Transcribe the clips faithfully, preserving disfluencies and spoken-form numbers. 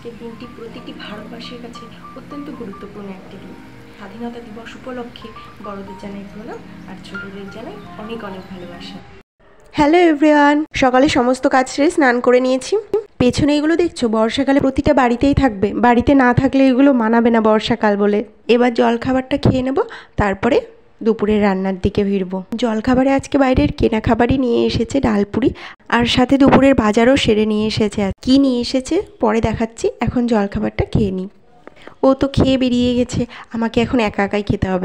আজকের দিনটি প্রতিটি ভারতবাসীর কাছে অত্যন্ত গুরুত্বপূর্ণ একটি দিন। স্বাধীনতা দিবস উপলক্ষে বড়দের জানাই প্রণাম আর ছোটদের জানাই অনেক অনেক ভালোবাসা। হ্যালো এভরিওয়ান, সকালে সমস্ত কাজ সেরে স্নান করে নিয়েছি। পেছনে এগুলো দেখছো বর্ষাকালে প্রতিটা বাড়িতেই থাকবে, বাড়িতে না থাকলে এগুলো মানাবে না বর্ষাকাল বলে। এবার জল খাবারটা খেয়ে নেব, তারপরে দুপুরের রান্নার দিকে ভিড়বো। জলখাবারে আজকে বাইরের কেনা খাবারই নিয়ে এসেছে, ডালপুরি, আর সাথে দুপুরের বাজারও সেরে নিয়ে এসেছে। কি নিয়ে এসেছে পরে দেখাচ্ছি, এখন জলখাবারটা খেয়ে নিই। ও তো খেয়ে বেরিয়ে গেছে, আমাকে এখন একা একাই খেতে হবে।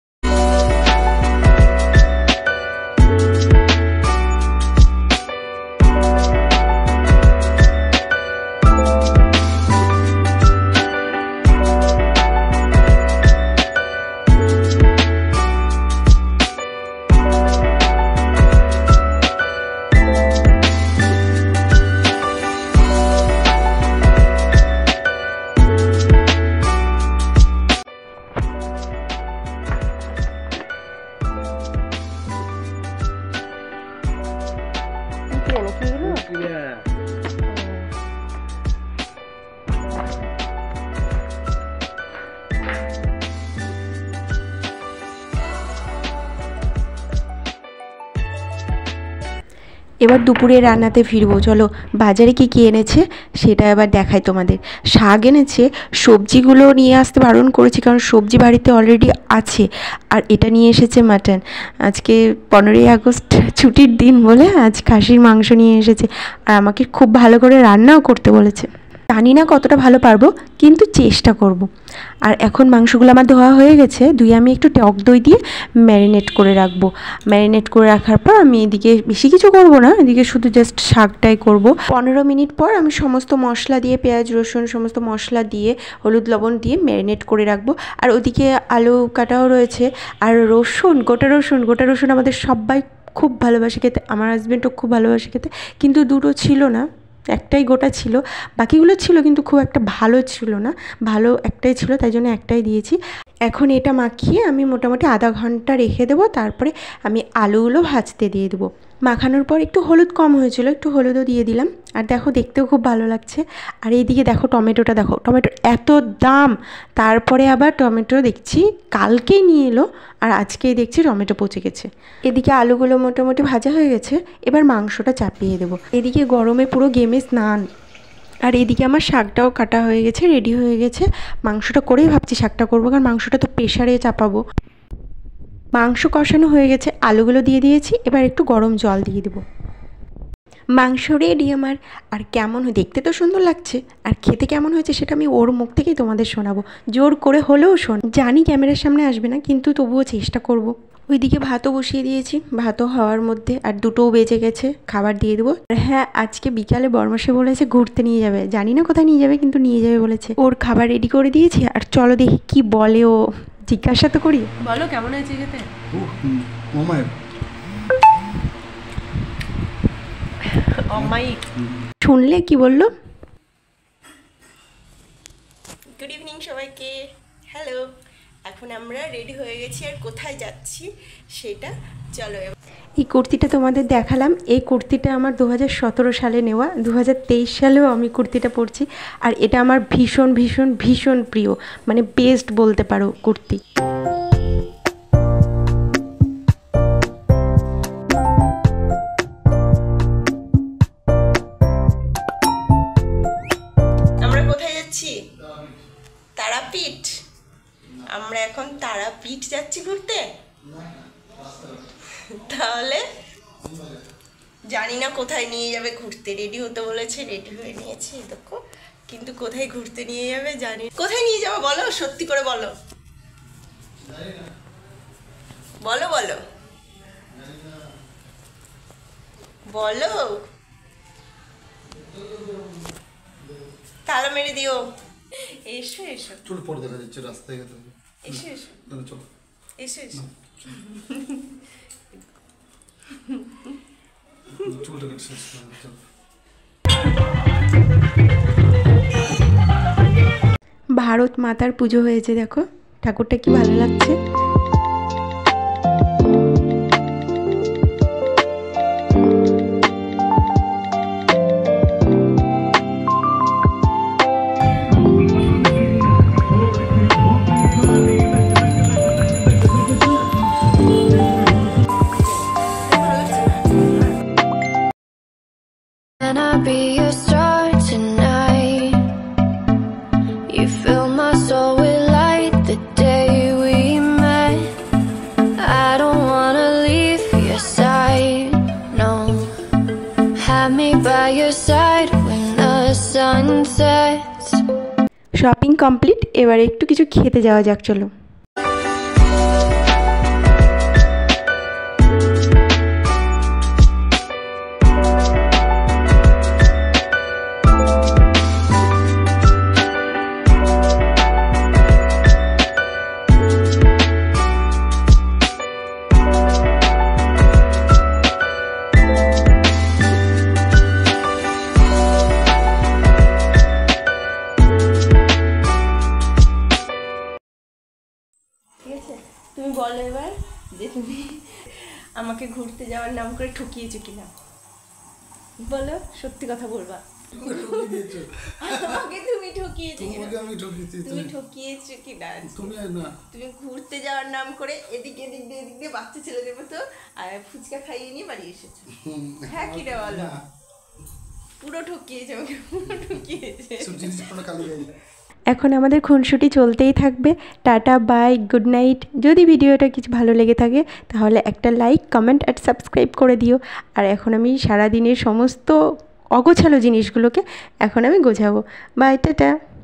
এবার দুপুরে রান্নাতে ফিরবো। চলো বাজারে কি কি এনেছে সেটা এবার দেখাই তোমাদের। শাক এনেছে, সবজিগুলো নিয়ে আসতে বারণ করেছি কারণ সবজি বাড়িতে অলরেডি আছে। আর এটা নিয়ে এসেছে মাটন। আজকে পনেরোই আগস্ট ছুটির দিন বলে আজ খাসির মাংস নিয়ে এসেছে, আর আমাকে খুব ভালো করে রান্নাও করতে বলেছে। জানি না কতটা ভালো পারবো, কিন্তু চেষ্টা করব। আর এখন মাংসগুলো আমার ধোয়া হয়ে গেছে, ধুয়ে আমি একটু টক দই দিয়ে ম্যারিনেট করে রাখবো। ম্যারিনেট করে রাখার পর আমি এদিকে বেশি কিছু করব না, এদিকে শুধু জাস্ট শাকটাই করব। পনেরো মিনিট পর আমি সমস্ত মশলা দিয়ে, পেঁয়াজ রসুন সমস্ত মশলা দিয়ে, হলুদ লবণ দিয়ে ম্যারিনেট করে রাখবো। আর ওদিকে আলু কাটাও রয়েছে, আর রসুন, গোটা রসুন গোটা রসুন আমাদের সবাই খুব ভালোবাসে খেতে, আমার হাজব্যান্ডও খুব ভালোবাসে খেতে, কিন্তু দুটো ছিল না, একটাই গোটা ছিল, বাকিগুলো ছিল কিন্তু খুব একটা ভালো ছিল না, ভালো একটাই ছিল, তাই জন্য একটাই দিয়েছি। এখন এটা মাখিয়ে আমি মোটামুটি আধা ঘন্টা রেখে দেবো, তারপরে আমি আলুগুলো ভাজতে দিয়ে দেবো। মাখানোর পর একটু হলুদ কম হয়েছিল, একটু হলুদও দিয়ে দিলাম। আর দেখো দেখতেও খুব ভালো লাগছে। আর এইদিকে দেখো টমেটোটা, দেখো টমেটোর এত দাম, তারপরে আবার টমেটো দেখছি কালকেই নিয়ে এলো, আর আজকেই দেখছি টমেটো পচে গেছে। এদিকে আলুগুলো মোটামুটি ভাজা হয়ে গেছে, এবার মাংসটা চাপিয়ে দেবো। এদিকে গরমে পুরো গেমে স্নান, আর এদিকে আমার শাকটাও কাটা হয়ে গেছে, রেডি হয়ে গেছে। মাংসটা করেই ভাবছি শাকটা করবো, কারণ মাংসটা তো প্রেশারে চাপাবো। মাংস কষানো হয়ে গেছে, আলুগুলো দিয়ে দিয়েছি, এবার একটু গরম জল দিয়ে দেবো। মাংস রেডি আমার। আর কেমন, দেখতে তো সুন্দর লাগছে, আর খেতে কেমন হয়েছে সেটা আমি ওর মুখ থেকেই তোমাদের শোনাবো, জোর করে হলেও শোন। জানি ক্যামেরার সামনে আসবে না, কিন্তু তবুও চেষ্টা করব। ওইদিকে ভাতও বসিয়ে দিয়েছি, ভাতও হওয়ার মধ্যে, আর দুটোও বেজে গেছে, খাবার দিয়ে দেবো। আর হ্যাঁ, আজকে বিকালে বর্মাসে বলেছে ঘুরতে নিয়ে যাবে, জানি না কোথায় নিয়ে যাবে, কিন্তু নিয়ে যাবে বলেছে। ওর খাবার রেডি করে দিয়েছি, আর চলো দেখি কি বলে ও, জিজ্ঞাসা তো করি। বলো কেমন হয়েছে খেতে? শুনলে কি বললো? গুড ইভিনিং সবাইকে, হ্যালো। এখন আমরা রেডি হয়ে গেছি, আর কোথায় যাচ্ছি সেটা চলো। এই কুর্তিটা তোমাদের দেখালাম, এই কুর্তিটা আমার দু হাজার সতেরো সালে নেওয়া, দু হাজার তেইশ সালেও আমি কুর্তিটা পরছি, আর এটা আমার ভীষণ ভীষণ ভীষণ প্রিয়, মানে বেস্ট বলতে পারো কুর্তি। আমরা কোথায় যাচ্ছি? তারাপীঠ। আমরা এখন তারাপীঠ যাচ্ছি ঘুরতে। তাহলে জানি না কোথায় নিয়ে যাবে ঘুরতে, রেডি হতে বলেছে, রেডি হয়ে নিয়েছি দেখো, কিন্তু কোথায় ঘুরতে নিয়ে যাবে জানি। কোথায় নিয়ে যাবো বলো, সত্যি করে বলো, বলো বলো বলো, তালা মেরে দিও। এসো এসো, চুল পড়ে দেখা যাচ্ছে রাস্তায়, এসো এসো চলো, এসো এসো। ভারত মাতার পুজো হয়েছে, দেখো ঠাকুরটা কি ভালো লাগছে। sunsets. শপিং কমপ্লিট, এবারে একটু কিছু খেতে যাওয়া যাক, চলো। তুমি বলো এবার যে তুমি আমাকে ঘুরতে যাওয়ার নাম করে ঠকিয়েছো কিনা, বলো, সত্যি কথা বলবা। আমাকে তুমি ঠকিয়েছো কিনা, তুমি ঠকিয়েছো কিনা? তুমি ঘুরতে যাওয়ার নাম করে এদিকে এদিক দিয়ে এদিক দিয়ে বাচ্চা ছেলেদের মতো আর ফুচকা খাইয়ে নিয়ে বাড়ি এসেছো। হ্যাঁ কিনা বলো, পুরো ঠকিয়েছে আমাকে, পুরো ঠকিয়েছে। এখন আমাদের খুনসুটি চলতেই থাকবে। Tata, bye, good night. যদি ভিডিওটা কিছু ভালো লেগে থাকে তাহলে একটা লাইক, কমেন্ট আর সাবস্ক্রাইব করে দিও। আর এখন আমি সারাদিনের সমস্ত অগোছালো জিনিসগুলোকে এখন আমি গোছাবো। Bye, tata.